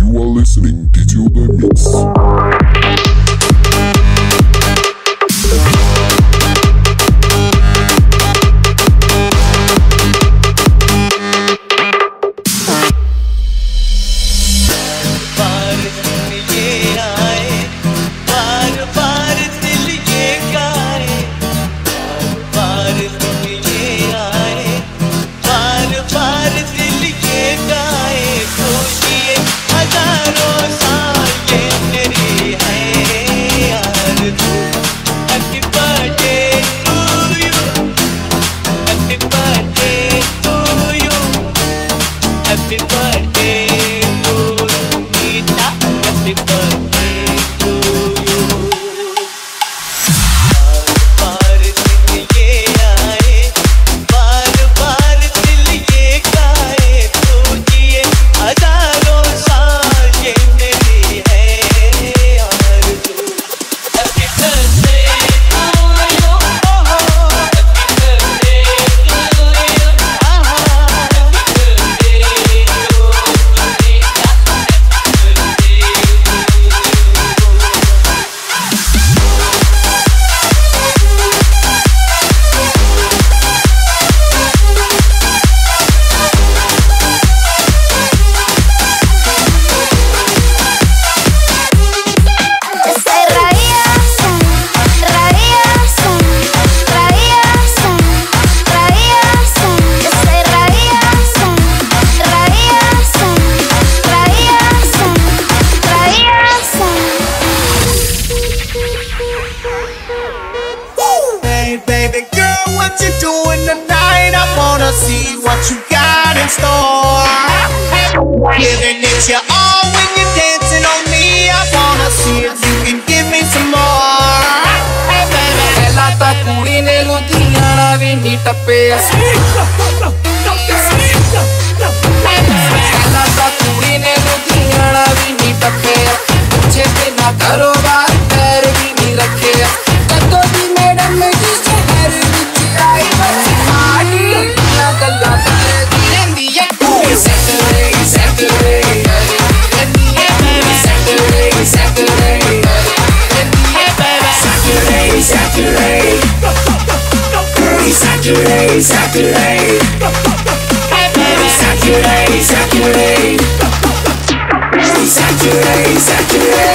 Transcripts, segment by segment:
You are listening to the Mix. See what you got in store. Giving it your all when you're dancing on me. I wanna see if you can give me some more. Hey baby, ela ta kudi ne ludhiana vi ni tappe. ela ta kudi ne ludhiana vi ni tappe. Pooche bina karobar pair vi ni rakhe. Kaddo di madam ji shehar vich aayi party. गल्ला करदी रहिंदी है पूरी Saturday Saturday रहिंदी है पूरी Saturday Saturday रहिंदी है सैटरडे सैटरडे पूरी Saturday Saturday Saturday Saturday Saturday Saturday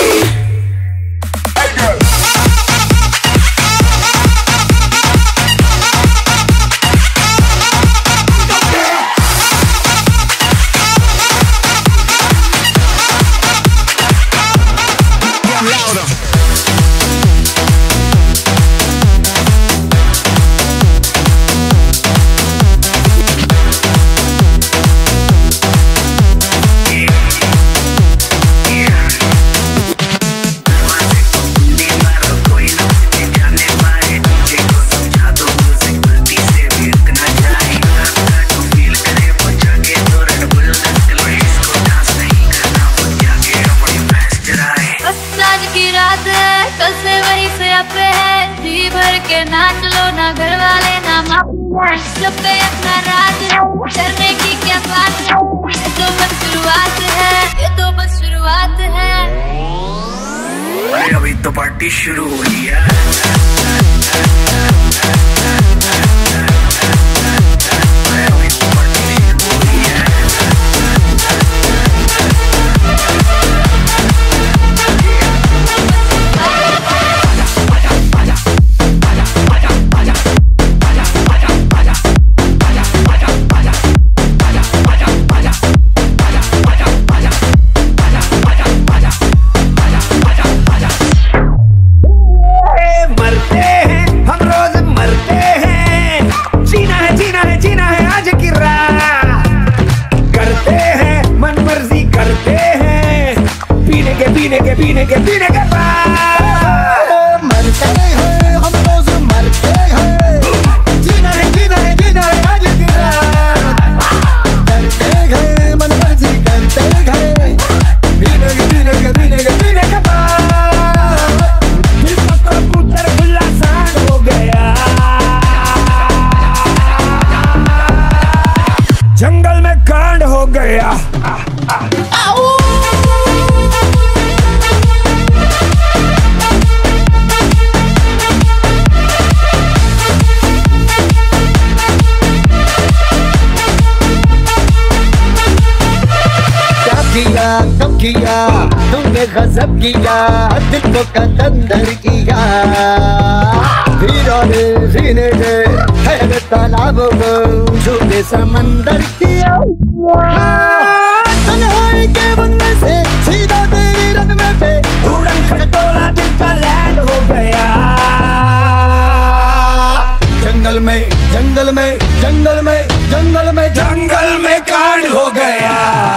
नाच लो ना घर वाले ना माँ सब पे अपना राज है करने की क्या बात है। ये तो बस शुरुआत है, ये तो बस शुरुआत है। अभी तो पार्टी शुरू हुई है। कब किया तुमने गजब किया, दिल को कतंदर किया, हीरों ने सीने से है तालाब को झूठे समंदर किया। तन्हाई के बनने से सीधा तेरी रग में पे उड़न खटोला दिल का लैंड हो गया। जंगल में जंगल में जंगल में जंगल में जंगल में कांड हो गया।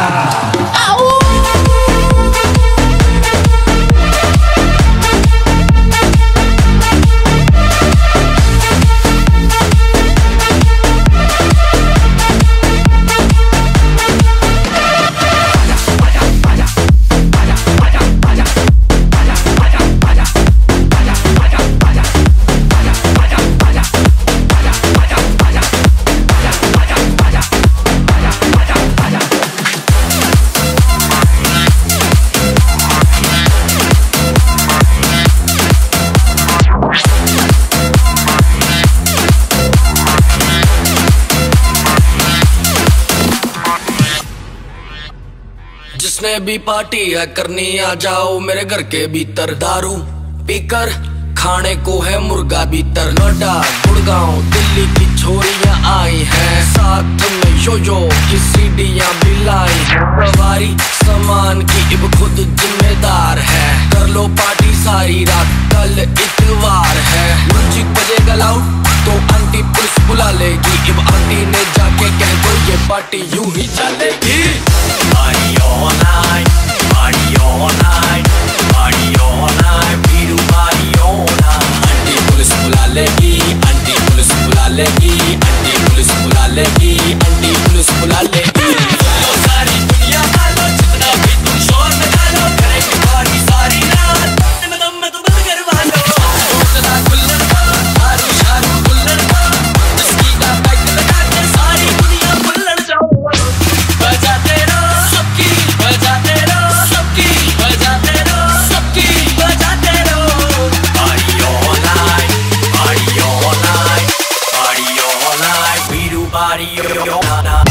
जिसने भी पार्टी है करनी आ जाओ मेरे घर के भीतर, दारू पीकर खाने को है मुर्गा भीतर। नोएडा गुड़गांव दिल्ली की छोरियां आई हैं, साथ में यो की सीढ़ियां भी लाई हैं। सवारी सामान की अब खुद जिम्मेदार है, कर लो पार्टी सारी रात कल इतवार है। म्यूजिक बजेगा लाउड तो आंटी पुलिस बुला लेगी, अब आंटी ने जाके कह दो ये पार्टी यूं ही चलेगी। Party all night, party all night, party all night, बीरू party all night। Aunty police बुला लेगी, आंटी पुलिस बुला लेगी, आंटी पुलिस बुला लेगी, आंटी पुलिस बुला लेगी। लो सारी दुनिया खा लो, जितना भी तुम शोर मचा लो, करेंगे पार्टी सारी रात, दम में तो बंद करवा लो। सोचना खुल्लन को, दारू शारू खुल्लन को, जिसकी का पैक लगा के सारी दुनिया खुल्लन जाओ। बजाते रहो सबकी, बजाते रहो सबकी, बजाते रहो सबकी, बजाते रहो। Party all night, party all night, party all night, बीरू party all night।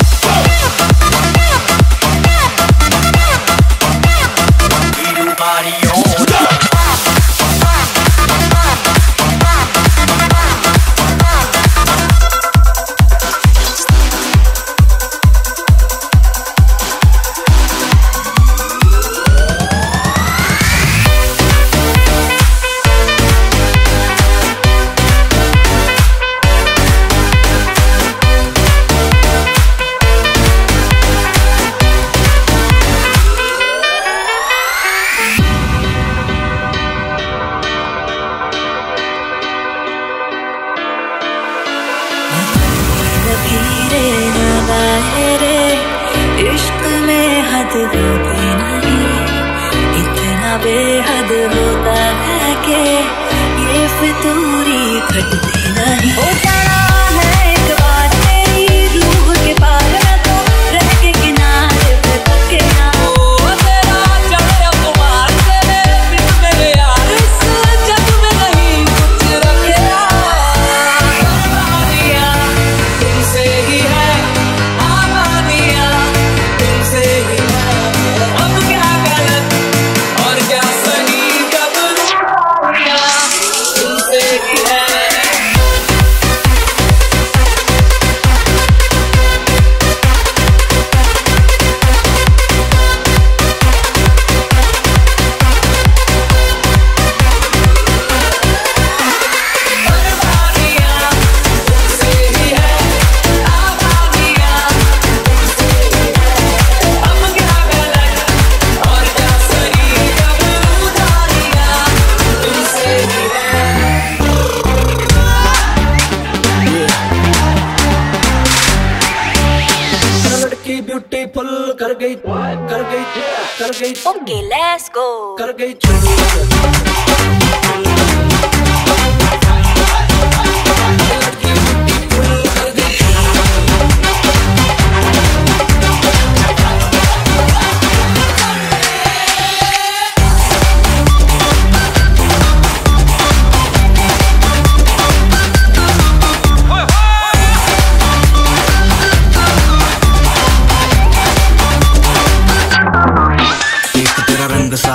बीरू party all night। इश्क में हद होती नहीं, इतना बेहद होता है कि ये फितूरी घटती नहीं। हो जाना है एक बार तेरी रूह के पार, मैं तो रह के किनारे पे पक्के ना। तेरा चढ़े कुमार तेरे बिन मेरे यार, इस जग में नहीं कुछ रखे आबादियाँ तुमसे ही है, आबादियाँ तुमसे ही है। अब क्या गलत और क्या सही, कब तुमसे ही है। ब्यूटीफुल कर गई कर गई कर गई। Okay, let's go. कर गई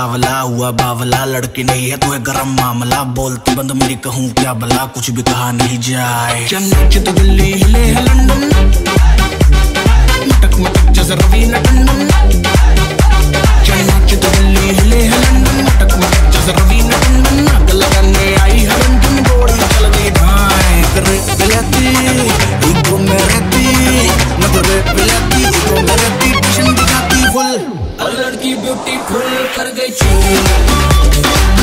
सावला हुआ बावला, लड़की नहीं है तू है गरम मामला, बोलती बंद मेरी कहूँ क्या भला, कुछ भी कहा नहीं जाए। चन्नच तो दिल्ली हिले है लंदन, मटक मटक जैसे रवीना टंडन। चन्नच तो दिल्ली हिले है लंदन, मटक मटक जैसे रवीना टंडन। आग लगाने आई है लंदन, गोली चल गई भाई। करे बिलती इको में रहती, नजरे बिलती इको में रहती, टिशन दिखाती फुल। लड़की ब्यूटीफुल कर गई चूल।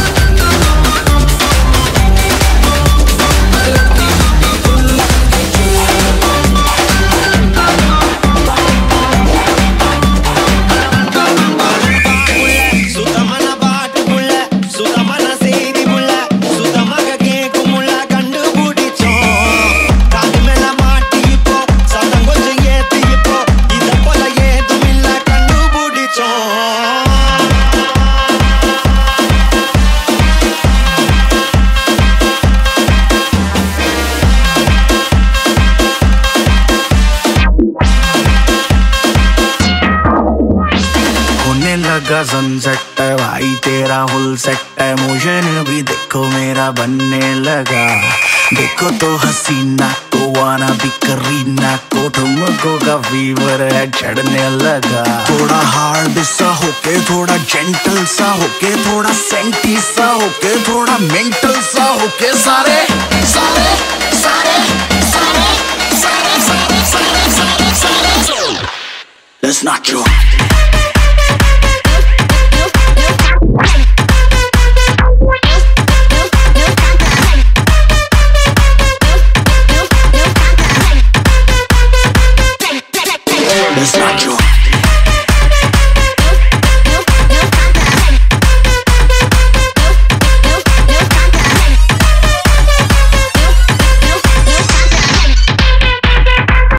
लगा सनसेट है भाई तेरा फुल सेट है, मोशन भी देखो मेरा बनने लगा। देखो तो हसीना को वाना भी करीना को, तुमको का फीवर है चढ़ने लगा। थोड़ा हार्ड सा होके, थोड़ा जेंटल सा होके, थोड़ा सेंटी सा होके, थोड़ा मेंटल सा होके, सारे सारे सारे सारे सारे सारे सारे सारे। Let's not joke.